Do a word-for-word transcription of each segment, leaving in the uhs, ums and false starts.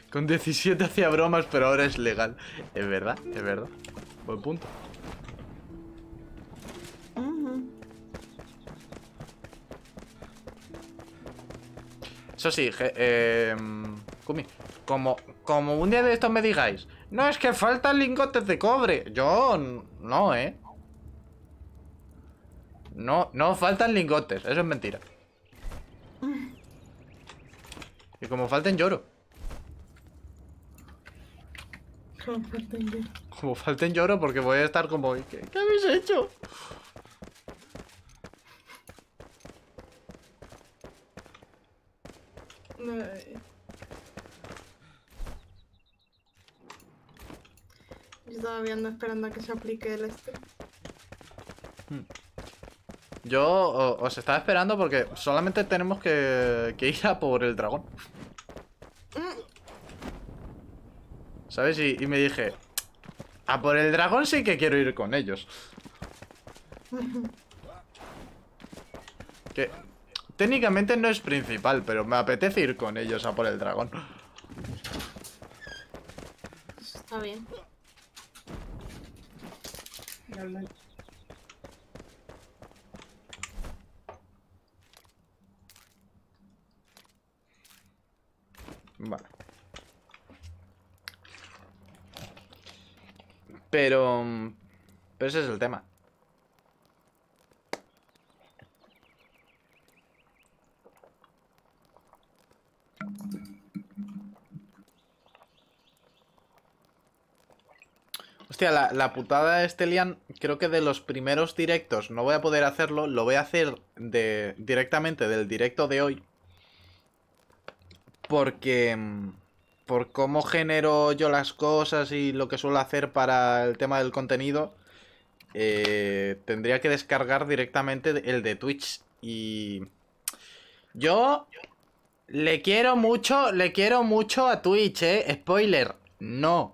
Con diecisiete hacía bromas, pero ahora es legal. Es verdad, es verdad. Buen punto. Uh-huh. Eso sí, je, eh, Kumi, como, como un día de estos me digáis, no, es que faltan lingotes de cobre. Yo no, ¿eh? No, no faltan lingotes, eso es mentira. Y como falten lloro. Como falten lloro. Como falten lloro porque voy a estar como, ¿qué, qué habéis hecho? Ay. Yo estaba viendo esperando a que se aplique el este. Yo o, os estaba esperando porque solamente tenemos que, que ir a por el dragón. ¿Sabes? Y, y me dije, a por el dragón sí que quiero ir con ellos. Que técnicamente no es principal, pero me apetece ir con ellos a por el dragón. Eso está bien. Vale. Pero... Pero ese es el tema. Hostia, la, la putada de Stelian, creo que de los primeros directos no voy a poder hacerlo. Lo voy a hacer de, directamente del directo de hoy. Porque... Por cómo genero yo las cosas y lo que suelo hacer para el tema del contenido, eh, tendría que descargar directamente el de Twitch. Y... Yo... Le quiero mucho, le quiero mucho a Twitch, eh. Spoiler, no.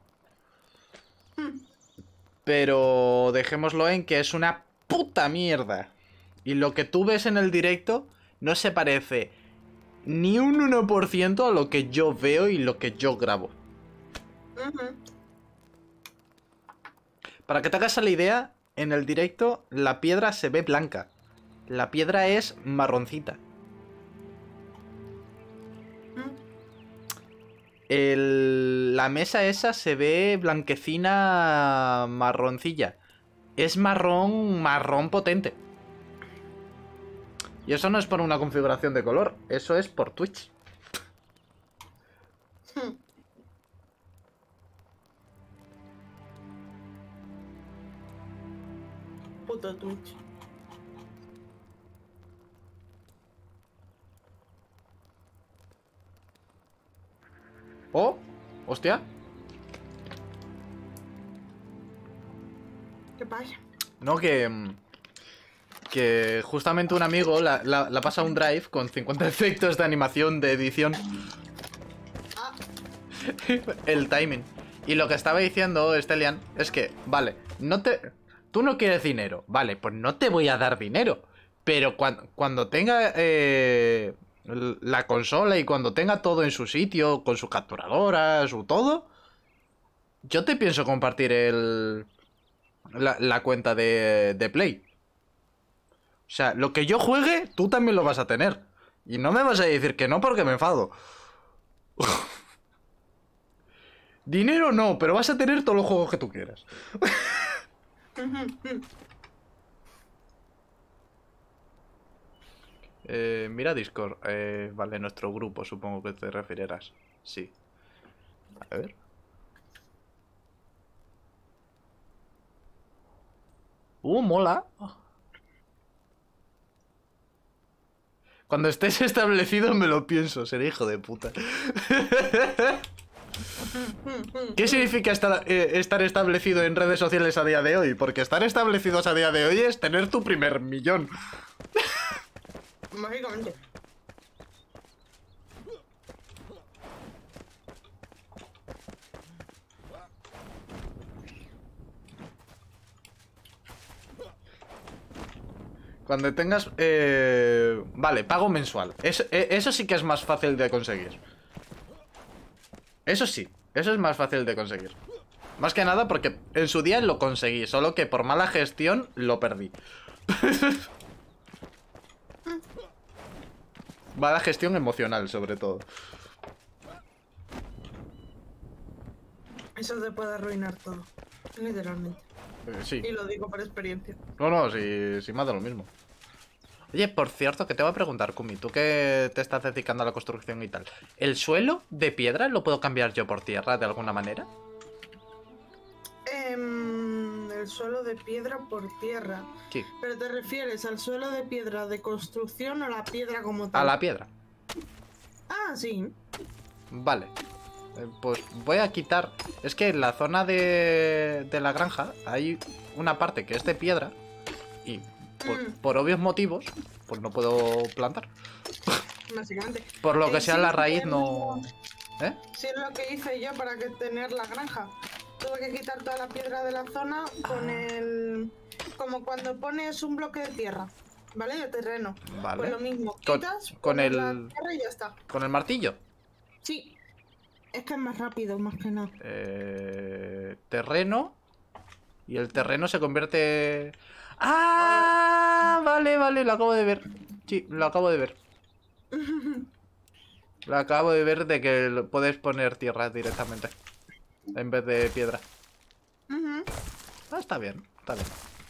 Pero dejémoslo en que es una puta mierda. Y lo que tú ves en el directo no se parece ni un uno por ciento a lo que yo veo y lo que yo grabo. Uh-huh. Para que te hagas la idea, en el directo la piedra se ve blanca. La piedra es marroncita. El, la mesa esa se ve blanquecina marroncilla. Es marrón, marrón potente. Y eso no es por una configuración de color, eso es por Twitch. Puto Twitch. Oh, hostia. ¿Qué pasa? No, que... Que justamente un amigo la, la, la pasa un drive con cincuenta efectos de animación de edición. Ah. El timing. Y lo que estaba diciendo Stelian es que, vale, no te... Tú no quieres dinero, vale, pues no te voy a dar dinero. Pero cuando, cuando tenga eh, la consola y cuando tenga todo en su sitio, con su capturadora, su todo, yo te pienso compartir el... La, la cuenta de, de Play. O sea, lo que yo juegue, tú también lo vas a tener. Y no me vas a decir que no porque me enfado. Dinero no, pero vas a tener todos los juegos que tú quieras. eh, mira Discord. Eh, vale, nuestro grupo, supongo que te referirás. Sí. A ver. Uh, mola. Cuando estés establecido me lo pienso, seré hijo de puta. ¿Qué significa estar, eh, estar establecido en redes sociales a día de hoy? Porque estar establecidos a día de hoy es tener tu primer millón. Mágicamente. Cuando tengas... Eh... Vale, pago mensual. Es, eh, eso sí que es más fácil de conseguir. Eso sí, eso es más fácil de conseguir. Más que nada porque en su día lo conseguí, solo que por mala gestión lo perdí. Mala gestión emocional, sobre todo. Eso te puede arruinar todo. Literalmente. Eh, sí. Y lo digo por experiencia. No, no, sí, sí me ha dado lo mismo. Oye, por cierto, que te voy a preguntar, Kumi, tú que te estás dedicando a la construcción y tal. ¿El suelo de piedra lo puedo cambiar yo por tierra de alguna manera? Em, el suelo de piedra por tierra. Sí. ¿Pero te refieres al suelo de piedra de construcción o a la piedra como tal? A la piedra. Ah, sí. Vale. Eh, pues voy a quitar... Es que en la zona de, de la granja hay una parte que es de piedra y por, Mm. por obvios motivos pues no puedo plantar. Básicamente. Por lo que Eh, sea sí, la raíz em, no... ¿Eh? Sí, es lo que hice yo para que tener la granja. Tuve que quitar toda la piedra de la zona con el... Como cuando pones un bloque de tierra, ¿vale? De terreno. Vale. Pues lo mismo, Con- quitas, con pones el- la tierra y ya está. ¿Con el martillo? Sí. Es que es más rápido, más que nada. Eh, terreno. Y el terreno se convierte... ¡Ah! Vale, vale, lo acabo de ver. Sí, lo acabo de ver. Lo acabo de ver de que lo- puedes poner tierra directamente. En vez de piedra. Ujú. Ah, está bien, está bien.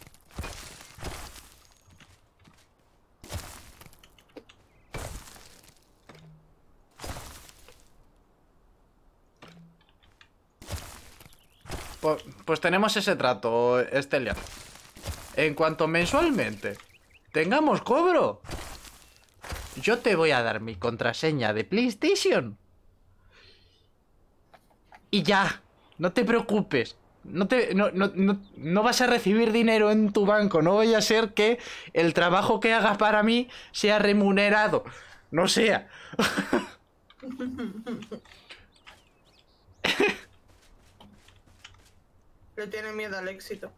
Pues, pues tenemos ese trato, Estelian. En cuanto mensualmente tengamos cobro, yo te voy a dar mi contraseña de PlayStation. Y ya, no te preocupes. No, te, no, no, no, no vas a recibir dinero en tu banco. No vaya a ser que el trabajo que hagas para mí sea remunerado. No sea. Le tiene miedo al éxito.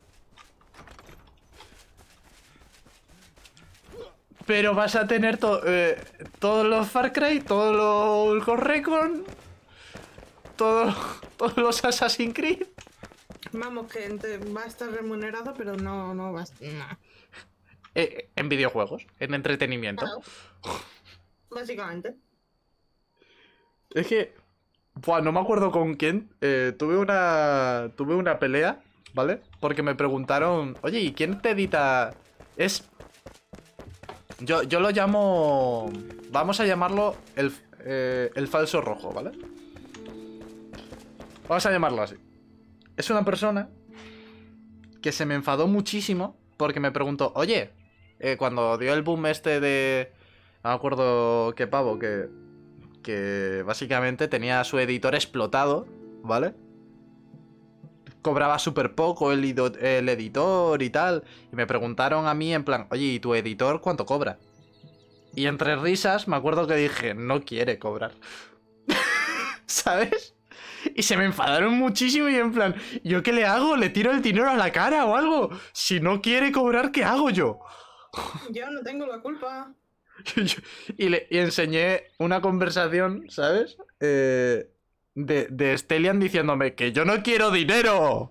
Pero vas a tener to- eh, todos los Far Cry, todos los Ghost Recon, todos, todos los Assassin's Creed. Vamos, que ente- va a estar remunerado, pero no, no va a estar... no. Eh, en videojuegos, en entretenimiento. Claro. Básicamente. Es que, buah, no me acuerdo con quién. eh, tuve una, tuve una pelea, ¿vale? Porque me preguntaron, oye, ¿y quién te edita? Es, yo, yo lo llamo, vamos a llamarlo el, eh, el falso rojo, ¿vale? Vamos a llamarlo así. Es una persona que se me enfadó muchísimo porque me preguntó, oye, eh, cuando dio el boom este de... No me acuerdo qué pavo, que... Que básicamente tenía a su editor explotado, ¿vale? Cobraba súper poco el, ido- el editor y tal. Y me preguntaron a mí en plan, oye, ¿y tu editor cuánto cobra? Y entre risas me acuerdo que dije, no quiere cobrar. ¿Sabes? Y se me enfadaron muchísimo y en plan, ¿yo qué le hago? ¿Le tiro el dinero a la cara o algo? Si no quiere cobrar, ¿qué hago yo? Yo no tengo la culpa. y, le, y enseñé una conversación, ¿sabes? Eh, de, de Stelian diciéndome que yo no quiero dinero.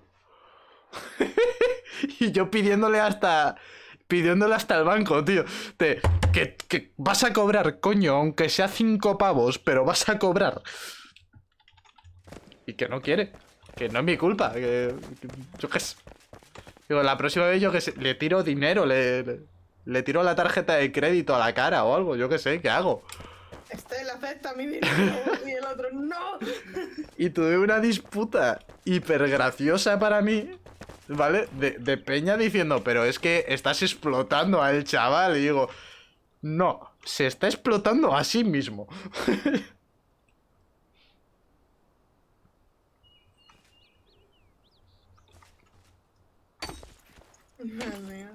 Y yo pidiéndole hasta... Pidiéndole hasta el banco, tío. De, que, que vas a cobrar, coño, aunque sea cinco pavos, pero vas a cobrar. Y que no quiere. Que no es mi culpa. Que, que- yo qué sé. Digo, la próxima vez yo que sé, le tiro dinero, le, le, le tiro la tarjeta de crédito a la cara o algo, yo qué sé, ¿qué hago? Estel acepta mi dinero y el otro no. Y tuve una disputa hiper graciosa para mí, ¿vale? De, de Peña diciendo, pero es que estás explotando al chaval. Y digo, no, se está explotando a sí mismo. Madre mía.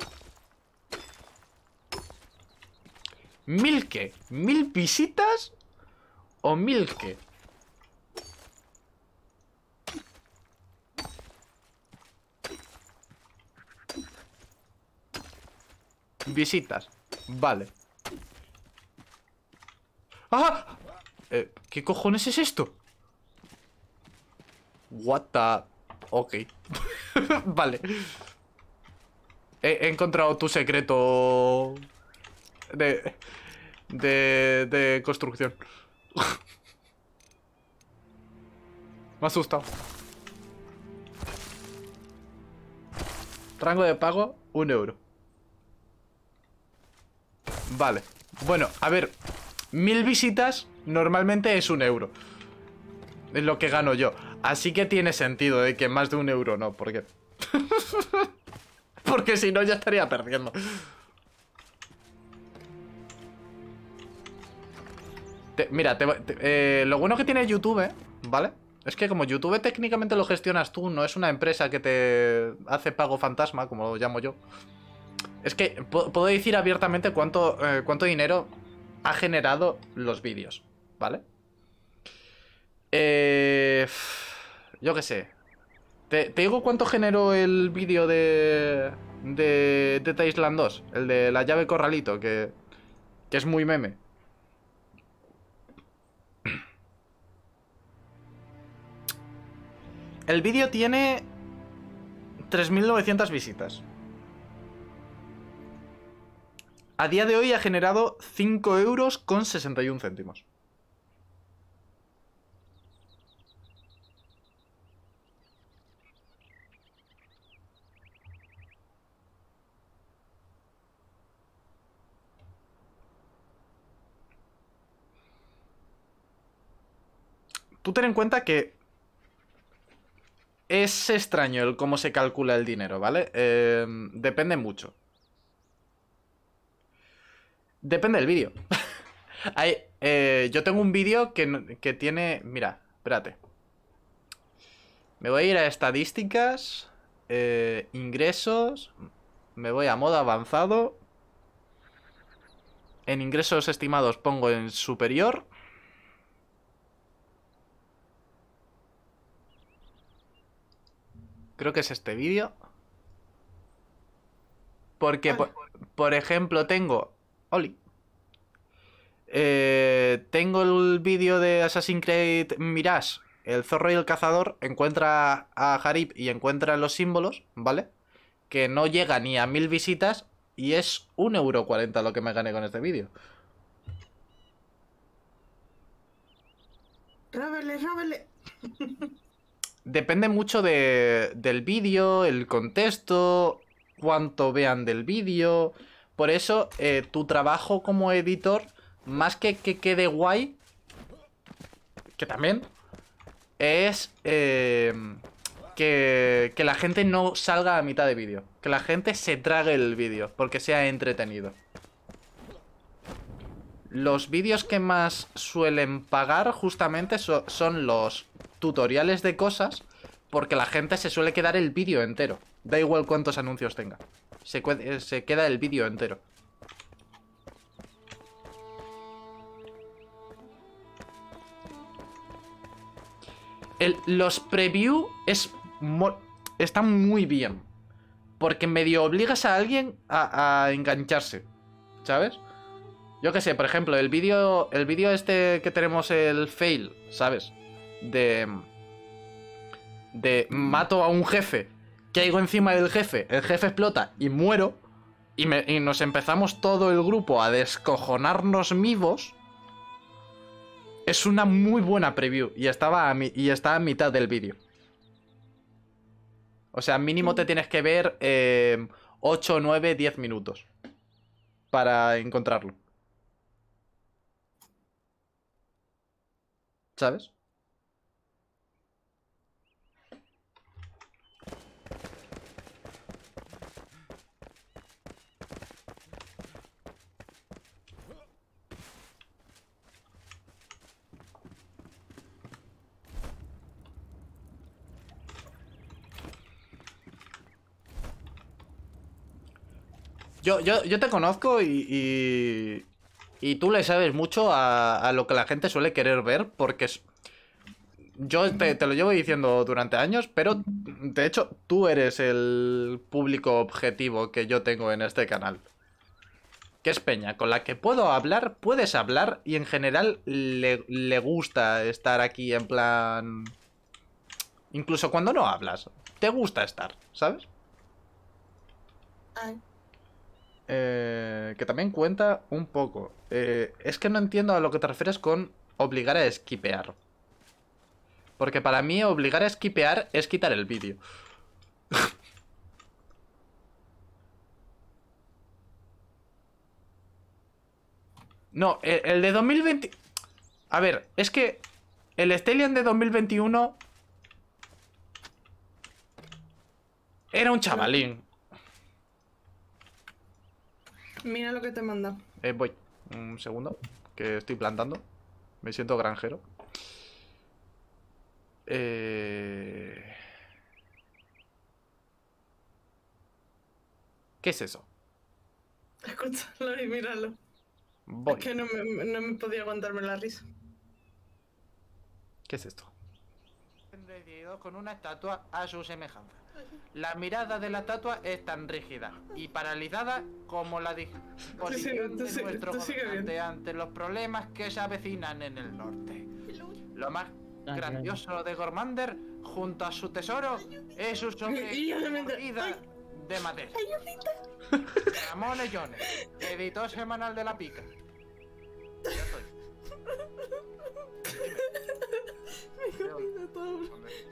¿Mil qué? ¿Mil visitas? ¿O mil qué? Visitas. Vale. ¡Ah! Eh, ¿Qué cojones es esto? What the... Ok. Vale. He, he encontrado tu secreto... De... De... De construcción. Me ha asustado. Rango de pago, un euro. Vale. Bueno, a ver. Mil visitas normalmente es un euro. Es lo que gano yo. Así que tiene sentido de que más de un euro no. ¿Por qué? Porque si no ya estaría perdiendo. Te, mira, te, te, eh, lo bueno que tiene YouTube, ¿eh? ¿Vale? Es que como YouTube técnicamente lo gestionas tú, no es una empresa que te hace pago fantasma, como lo llamo yo. Es que puedo decir abiertamente cuánto, eh, cuánto dinero ha generado los vídeos, ¿vale? Eh, yo qué sé. Te, te digo cuánto generó el vídeo de, de Dead Island dos, el de la llave corralito, que, que es muy meme. El vídeo tiene tres mil novecientas visitas. A día de hoy ha generado cinco euros con sesenta y un céntimos. Tú ten en cuenta que es extraño el cómo se calcula el dinero, ¿vale? Eh, depende mucho. Depende del vídeo. Hay, eh, yo tengo un vídeo que, que tiene... Mira, espérate. Me voy a ir a estadísticas, eh, ingresos, me voy a modo avanzado. En ingresos estimados pongo en superior. Creo que es este vídeo. Porque, por, por ejemplo, tengo... Oli. Eh, tengo el vídeo de Assassin's Creed Mirage. El zorro y el cazador encuentra a Harib y encuentra los símbolos, ¿vale? Que no llega ni a mil visitas y es un euro cuarenta lo que me gané con este vídeo. Róbele, róbele. Depende mucho de, del vídeo, el contexto, cuánto vean del vídeo. Por eso, eh, tu trabajo como editor, más que que quede guay, que también, es eh, que, que la gente no salga a mitad de vídeo. Que la gente se trague el vídeo, porque sea entretenido. Los vídeos que más suelen pagar justamente so, son los tutoriales de cosas, porque la gente se suele quedar el vídeo entero. Da igual cuántos anuncios tenga. Se, se queda el vídeo entero. El, los preview es están muy bien. Porque medio obligas a alguien a, a engancharse, ¿sabes? Yo qué sé, por ejemplo, el vídeo el vídeo este que tenemos, el fail, ¿sabes? De... De mato a un jefe, caigo encima del jefe, el jefe explota y muero. Y, me, y nos empezamos todo el grupo a descojonarnos vivos. Es una muy buena preview. Y estaba a, mi, y está a mitad del vídeo. O sea, mínimo te tienes que ver eh, ocho, nueve, diez minutos para encontrarlo. ¿Sabes? Yo, yo, yo te conozco y, y, y tú le sabes mucho a, a lo que la gente suele querer ver, porque es, yo te, te lo llevo diciendo durante años, pero de hecho tú eres el público objetivo que yo tengo en este canal. Que es peña, con la que puedo hablar, puedes hablar y en general le, le gusta estar aquí en plan... Incluso cuando no hablas, te gusta estar, ¿sabes? Ay. Eh, que también cuenta un poco. Eh, es que no entiendo a lo que te refieres con obligar a esquipear. Porque para mí obligar a esquipear es quitar el vídeo. No, el, el de dos mil veinte... A ver, es que el Stellian de dos mil veintiuno era un chavalín. Mira lo que te manda. Eh, voy, un segundo, que estoy plantando. Me siento granjero. Eh... ¿Qué es eso? Escúchalo y míralo. Voy. Es que no me, no me podía aguantarme la risa. ¿Qué es esto? Con una estatua a su semejanza. La mirada de la estatua es tan rígida y paralizada como la disposición Tú sigue, tú de sigue, nuestro tú sigue gobernante bien. ante los problemas que se avecinan en el norte. Lo más Ah, grandioso de Gormander, junto a su tesoro, es su Y yo me entré- sobrecorrida ¡Ay! de madera. Ramón Jones, editor semanal de La Pica. Ya estoy. Me he comido todo.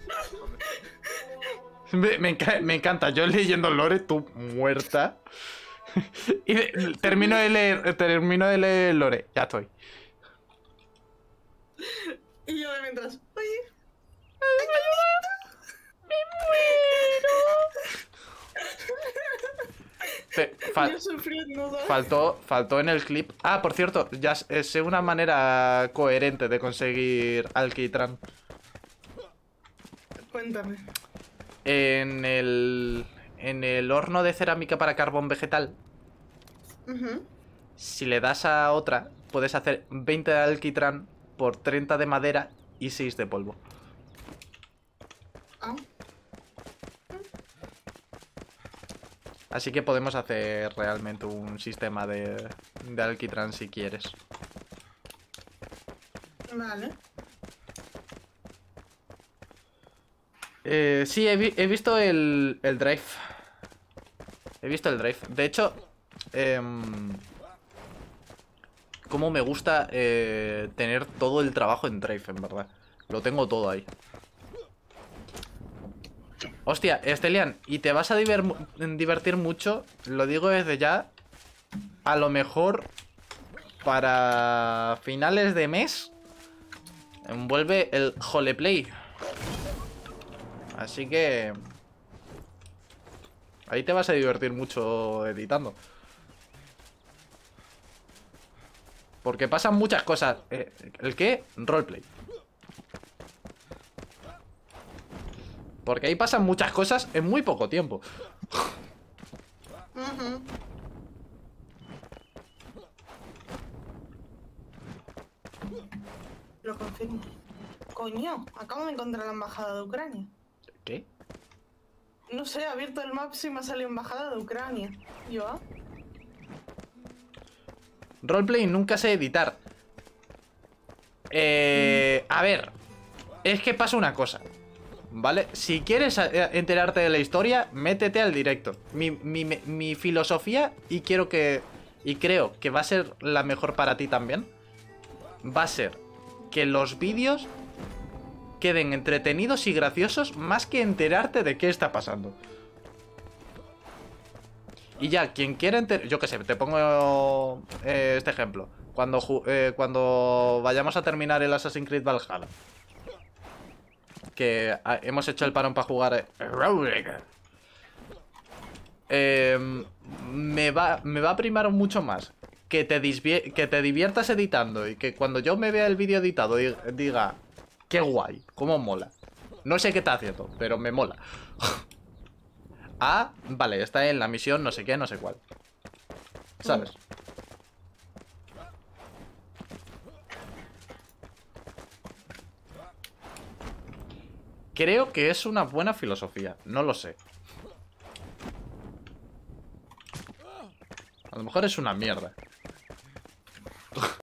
Me, me enca- me encanta, yo leyendo Lore, tú muerta. Y de- termino de leer, termino de leer Lore, ya estoy. Y yo de mientras. Oye. Te- fal- Yo sufriendo. ¿sabes? faltó, faltó en el clip. Ah, por cierto, ya s- eh, sé una manera coherente de conseguir alquitrán. Cuéntame. En el, en el horno de cerámica para carbón vegetal, Ujú. si le das a otra, puedes hacer veinte de alquitrán por treinta de madera y seis de polvo. Ah. Así que podemos hacer realmente un sistema de, de alquitrán si quieres. Vale. Eh, sí, he, vi- he visto el, el drive. He visto el drive. De hecho, em, como me gusta eh, tener todo el trabajo en drive, en verdad. Lo tengo todo ahí. Hostia, Estelian, y te vas a diver- divertir mucho, lo digo desde ya. A lo mejor para finales de mes envuelve el Holeplay. Así que ahí te vas a divertir mucho editando. Porque pasan muchas cosas. Eh, ¿El qué? Roleplay. Porque ahí pasan muchas cosas en muy poco tiempo. Ujú. Lo confirmo. Coño, acabo de encontrar la embajada de Ucrania. ¿Qué? No sé, he abierto el Maps y me ha salido embajada de Ucrania. ¿Yo? ah? Roleplay nunca sé editar. Eh, a ver, es que pasa una cosa, ¿vale? Si quieres eh, enterarte de la historia, métete al directo. Mi, mi, mi- mi filosofía, y quiero que. Y creo que va a ser la mejor para ti también. Va a ser que los vídeos queden entretenidos y graciosos más que enterarte de qué está pasando. Y ya, quien quiera enterar... Yo qué sé, te pongo eh, este ejemplo. Cuando, ju- eh, cuando vayamos a terminar el Assassin's Creed Valhalla, que ah, hemos hecho el parón para jugar... eh, eh, me, va, me va a primar mucho más que te, disvie- que te diviertas editando y que cuando yo me vea el vídeo editado di- diga... Qué guay, cómo mola. No sé qué está haciendo, pero me mola. Ah, vale, está en la misión no sé qué, no sé cuál. ¿Sabes? Creo que es una buena filosofía, no lo sé. A lo mejor es una mierda.